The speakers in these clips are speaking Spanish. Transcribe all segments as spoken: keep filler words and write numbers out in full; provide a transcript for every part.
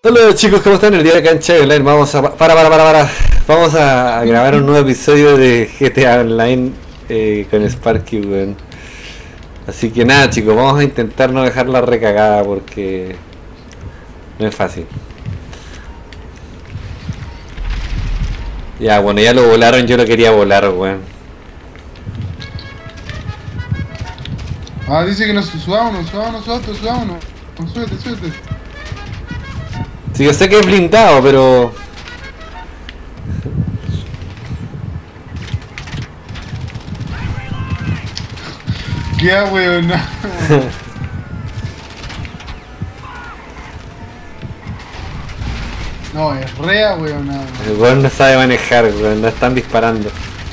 Hola chicos, ¿cómo están? El día de cancha de online vamos a... Para, para, para, para. Vamos a grabar un nuevo episodio de G T A Online eh, con Sparky, weón. Así que nada chicos, vamos a intentar no dejarla recagada porque no es fácil. Ya, bueno, ya lo volaron, yo lo quería volar, weón. Ah, dice que nos subámonos, subámonos, subámonos, subámonos. Súbete, súbete. Sí, yo sé que es blindado, pero... Qué weón. No, es rea, weón. El weón no sabe manejar, weón, no están disparando.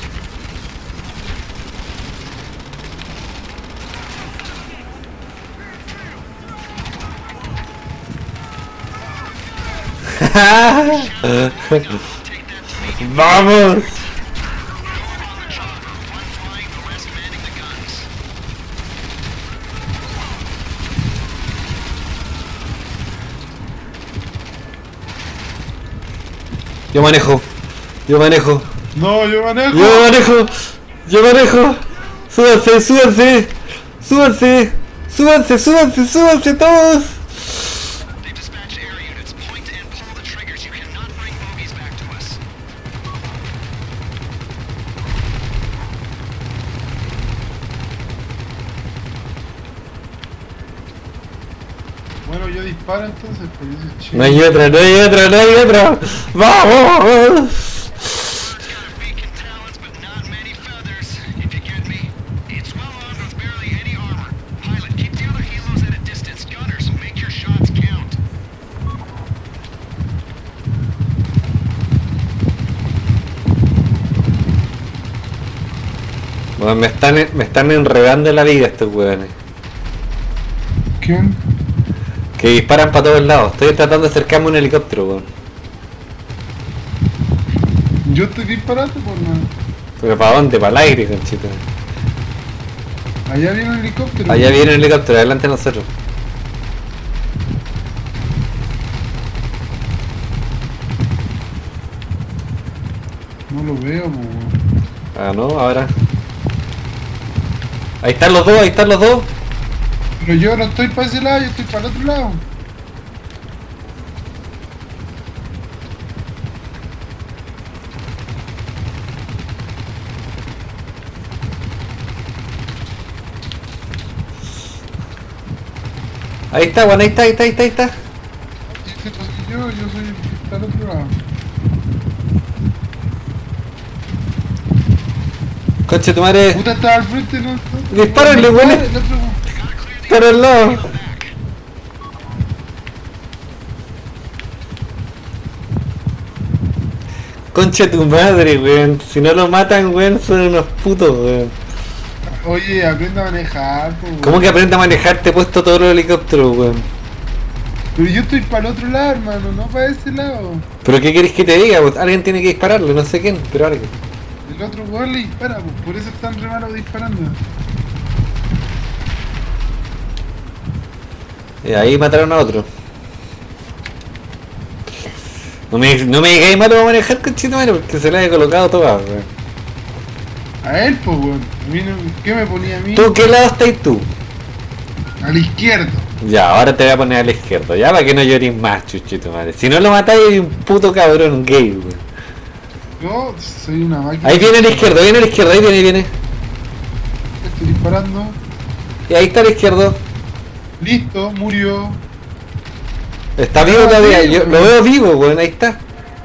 ¡Vamos! Yo manejo, yo manejo. No, yo manejo. Yo manejo, yo manejo. Súbanse, súbanse, súbanse, súbanse, súbanse, súbanse todos. Bueno, yo disparo entonces, pues eso es chido. No hay otra, no hay otra, no hay otra. ¡Vamos! Bueno, me están, me están enredando la vida estos weones. ¿Quién? Que disparan para todos lados. Estoy tratando de acercarme a un helicóptero, weón. Yo estoy disparando por nada. ¿Pero para dónde? Para el aire, conchito. Allá viene un helicóptero. Allá viene el helicóptero, adelante de nosotros. No lo veo, po, weón. Ah, no, ahora. Ahí están los dos, ahí están los dos. Pero yo no estoy para ese lado, yo estoy para el otro lado. Ahí está, bueno, ahí está, ahí está, ahí está, ahí está. Sí, sí, pues yo, yo soy para el otro lado. Conche tu madre. Puta, estaba al frente, ¿no? Dispárenle, weón. El otro, Están al lado. Conche tu madre, weón. Si no lo matan, weón, son unos putos, weón. Oye, aprende a manejar, po, weón. ¿Cómo que aprende a manejar? Te he puesto todos los helicópteros, weón. Pero yo estoy para el otro lado, hermano, no para ese lado. ¿Pero qué querés que te diga? Pues alguien tiene que dispararle, no sé quién, pero alguien. El otro weón le dispara, pues, por eso están re malos disparando. Y ahí mataron a otro. No me, no me digáis malo para manejar, conchito madre, porque se la he colocado toda, weón. A él, pues, weón. A mí no- ¿Qué me ponía a mí? ¿Tú qué lado estás tú? A la izquierda. Ya, ahora te voy a poner a la izquierda, ya para que no llores más, chuchito madre. Si no lo matáis, eres un puto cabrón, un gay, weón. Yo soy una máquina. Ahí viene a la izquierda, viene a la izquierda, ahí viene, ahí viene. Estoy disparando. Y ahí está a la izquierda. Listo, murió. Está vivo todavía, yo lo veo vivo, weón, ahí está.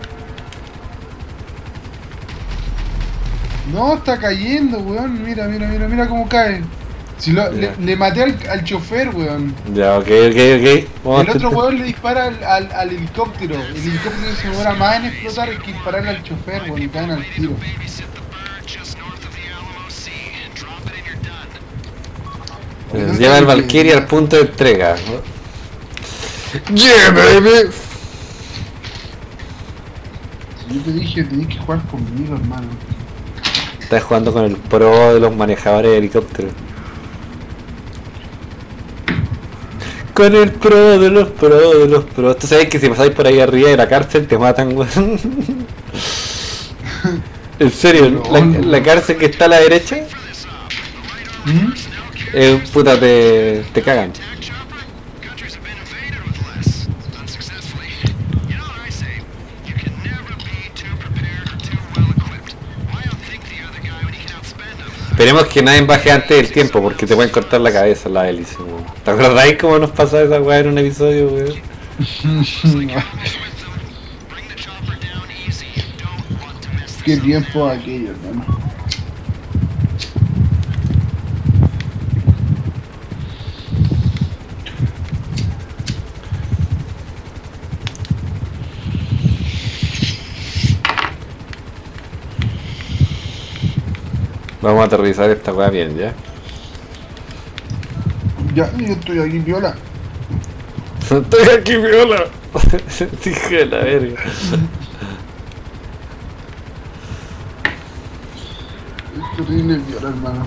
No, está cayendo, weón. Mira, mira, mira, mira cómo cae. Si lo, le, le maté al, al chofer, weón. Ya, ok, ok, ok. Vamos El a otro intentar. weón le dispara al, al, al helicóptero. El helicóptero se demora más en explotar que dispararle al chofer, weón, y caen al tiro. Eh, Lleva el Valkyrie al punto de entrega. Yeah, baby. Yo te dije, tenés que jugar conmigo, hermano. Estás jugando con el pro de los manejadores de helicóptero. Con el pro de los pro de los pros. Tú sabes que si pasáis por ahí arriba de la cárcel te matan, weón. En serio, la, la cárcel que está a la derecha, ¿Mm? eh, puta, te, te cagan. Esperemos que nadie baje antes del tiempo porque te pueden cortar la cabeza la hélice, weón. ¿Te acordáis cómo nos pasó esa weá en un episodio, weón? Qué tiempo aquello, hermano. Vamos a aterrizar esta weá bien, ¿ya? Ya, yo estoy aquí, viola. Estoy aquí, viola. Dije de la verga. Es terrible viola, hermano.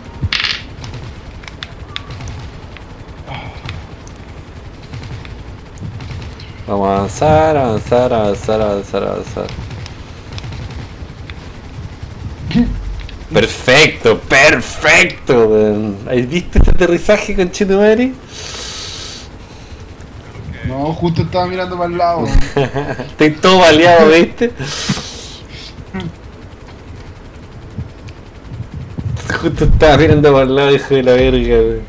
Vamos a avanzar, avanzar, avanzar, avanzar, avanzar. Perfecto, perfecto, weón. ¿Has visto este aterrizaje, conchetumare? No, justo estaba mirando para el lado. Estoy todo baleado, ¿viste? Justo estaba mirando para el lado, hijo de la verga, weón.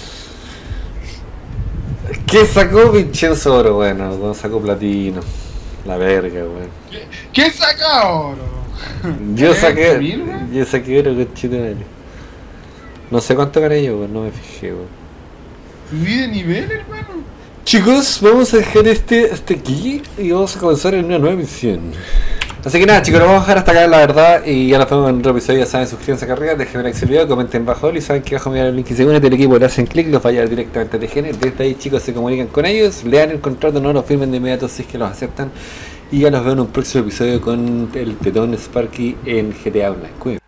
¿Qué sacó Vincenzo Oro? Bueno, no sacó platino. La verga, weón. ¿Qué, ¿Qué saca ahora? Yo ¿Eh, saqué. mil, weón? Yo saqué oro, conchetumare. No sé cuánto gané yo, weón, no me fijé, weón. Subí de nivel, hermano. Chicos, vamos a dejar este hasta aquí y vamos a comenzar en una nueva misión. Así que nada, chicos, lo vamos a dejar hasta acá, la verdad, y ya nos vemos en otro episodio. Ya saben, suscríbanse acá arriba, déjenme like al video, comenten bajo y saben que abajo me dan el link y se unen del equipo, le hacen clic, los va a llevar directamente a T G N. Desde ahí, chicos, se comunican con ellos, lean el contrato, no lo firmen de inmediato si es que los aceptan. Y ya los veo en un próximo episodio con el tetón Sparky en G T A Online. Cuídense.